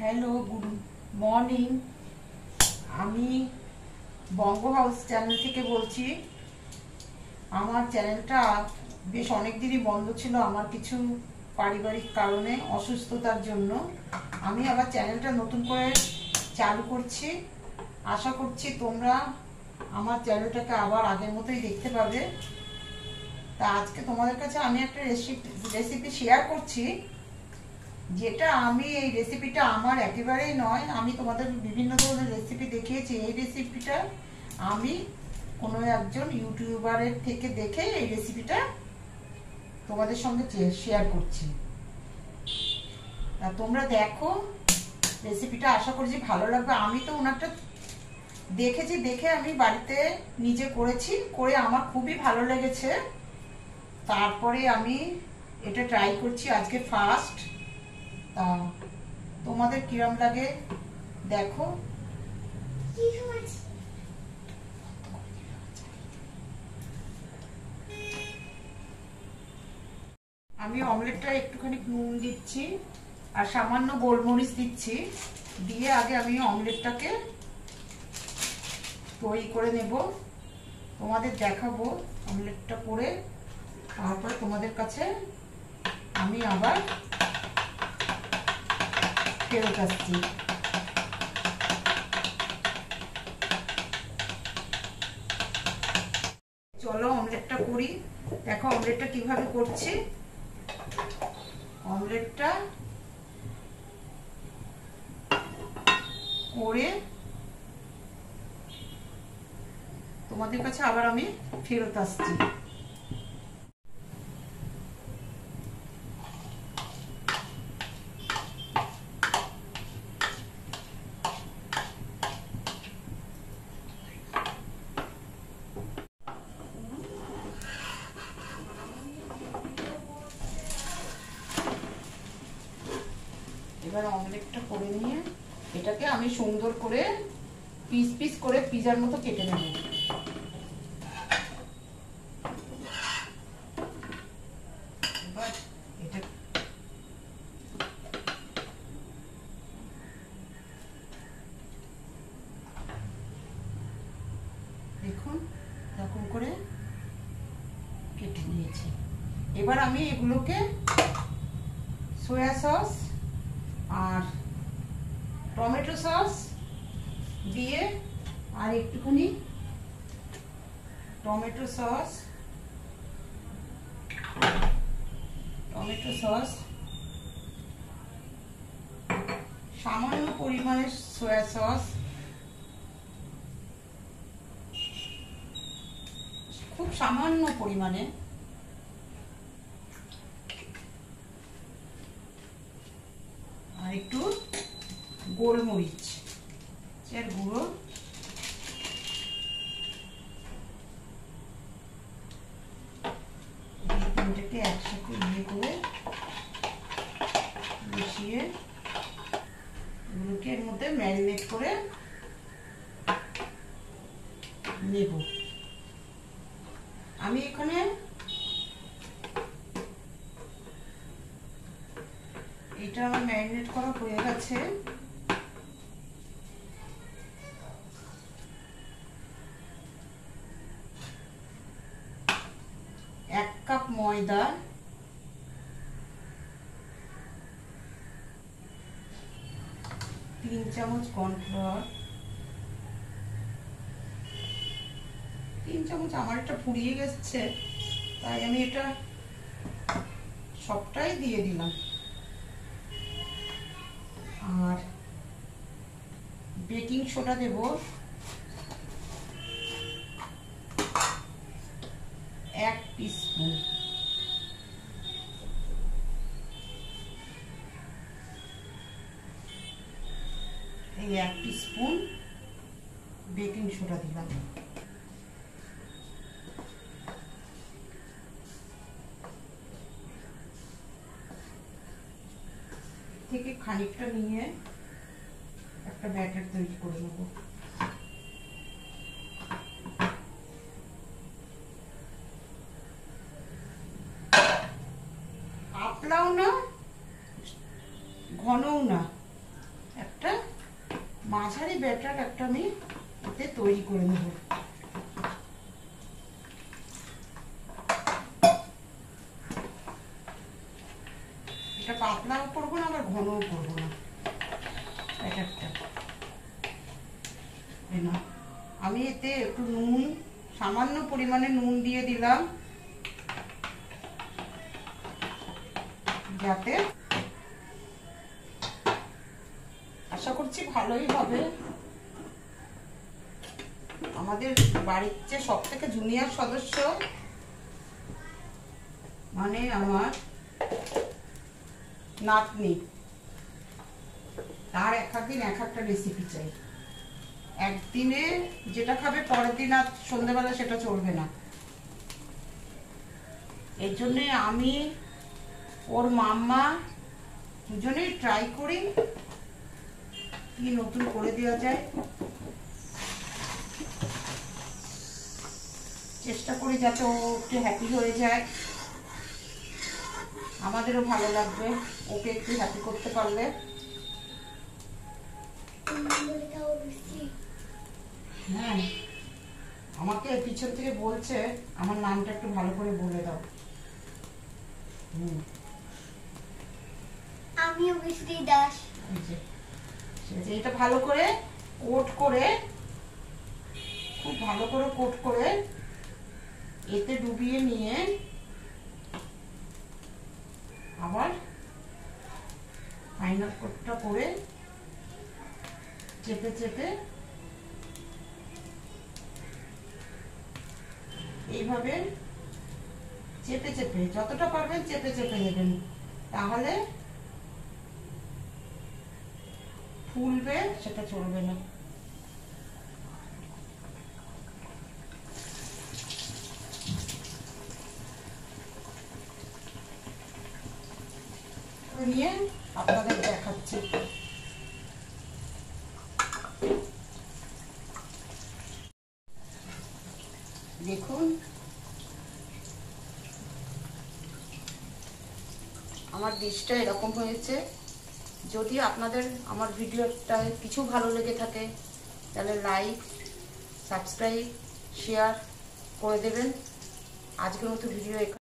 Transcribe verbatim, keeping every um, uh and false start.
Hello, good morning. আমি বঙ্গ house channel থেকে বলছি। আমার চ্যানেলটা বেশ অনেক দিনই বন্ধ ছিল আমার কিছু পারিবারিক কারণে, অসুস্থতার জন্য। আমি আবার চ্যানেলটা নতুন করে চালু করছি। আশা করছি তোমরা আমার চ্যানেলটাকে আবার আগের মতোই দেখতে পাবে। তা আজকে তোমাদের কাছে আমি একটা রেসিপি রেসিপি শেয়ার করছি, যেটা আমি এই রেসিপিটা আমার একেবারেই নয়। আমি তোমাদের বিভিন্ন ধরনের রেসিপি দেখিয়েছি। এই রেসিপিটা আমি কোনো একজন ইউটিউবারের থেকে দেখে এই রেসিপিটা তোমাদের সঙ্গে শেয়ার করছি। তা তোমরা দেখো রেসিপিটা, আশা করছি ভালো লাগবে। আমি তো ওনারটা দেখেছি, দেখে আমি বাড়িতে নিজে করেছি, করে আমার খুবই ভালো লেগেছে। তারপরে আমি এটা ট্রাই করছি আজকে ফার্স্ট। তা তোমাদের কিরম লাগে দেখো। আমি অমলেটটা একটুখানি নুন দিচ্ছি আর সামান্য গোলমরিচ দিচ্ছি, দিয়ে আগে আমি অমলেটটাকে তৈরি করে নেব, তোমাদের দেখাবো অমলেটটা করে। তারপরে তোমাদের কাছে আমি আবার ফেরত আসছি। চলো অমলেটটা করি। দেখো অমলেটটা কিভাবে করছি। অমলেটটা করে তোমাদের কাছে আবার আমি ফেরত আসছি। এবার অমলেটটা করে নিয়ে এটাকে আমি সুন্দর করে পিস পিস করে পিজার মতো কেটে নেব। এবার এটা দেখুন এরকম করে কেটে নিয়েছি। এবার আমি এগুলোকে সয়া সস আর টমেটো সস দিয়ে আর একটুখানি টমেটো সস টমেটো সস সামান্য পরিমাণে সয়া সস, খুব সামান্য পরিমাণে, আর একটু গোলমরিচ এর গুঁড়ো, তিনটাকে একসাথে ইয়ে করে মিশিয়ে এগুলোকে এর মধ্যে ম্যারিনেট করে নেব। আমি এখানে এটা আমার ম্যারিনেট করা হয়ে গেছে। এক কাপ ময়দা, তিন চামচ কর্নফ্লাওয়ার, তিন চামচ, আমার এটা ফুরিয়ে গেছে তাই আমি এটা সবটাই দিয়ে দিলাম। আর বেকিং সোডা দেব এক টিস্পুন, এই এক টিস্পুন বেকিং সোডা দিলাম। থেকে খানিকটা নিয়ে একটা ব্যাটার তৈরি করে নেব। পাতলাও না ঘনও না, মাঝারি ব্যাটার একটা আমি এতে তৈরি করে নেব। এটা পাতলাও করবো না আবার ঘনও করবো না ব্যাটারটা। না, আমি এতে একটু নুন, সামান্য পরিমাণে নুন দিয়ে দিলাম, যাতে আশা করছি ভালোই হবে। আমাদের বাড়ির যে সব থেকে জুনিয়র সদস্য মানে আমার নাতনি, তার এক একদিন এক একটা রেসিপি চাই। একদিনে যেটা খাবে পরের দিন আর সন্ধ্যাবেলা সেটা চলবে না। এর জন্য আমি ওর মাম্মা দুজনেই ট্রাই করি কি নতুন করে দেওয়া যায়, চেষ্টা করি যাতে ও একটু হ্যাপি হয়ে যায়, আমাদেরও ভালো লাগবে ওকে একটু হ্যাপি করতে পারলে। হ্যাঁ, আমাকে পিছন থেকে বলছে আমার নামটা একটু ভালো করে বলে দাও। হুম, আমিও বৃষ্টি দাস। এটা ভালো করে কোট করে, খুব ভালো করে কোট করে এতে ডুবিয়ে নিয়ে আবার ফাইনাল কোটটা করে চেপে চেপে এইভাবে চেপে চেপে যতটা পারবেন চেপে চেপে নেবেন, তাহলে ফুলবে, সেটা চলবে না। নিয়ে আপনাদের দেখাচ্ছি। দেখুন আমার ডিশটা এরকম হয়েছে। যদি আপনাদের আমার ভিডিওটায় কিছু ভালো লেগে থাকে তাহলে লাইক, সাবস্ক্রাইব, শেয়ার করে দেবেন। আজকের মতো ভিডিও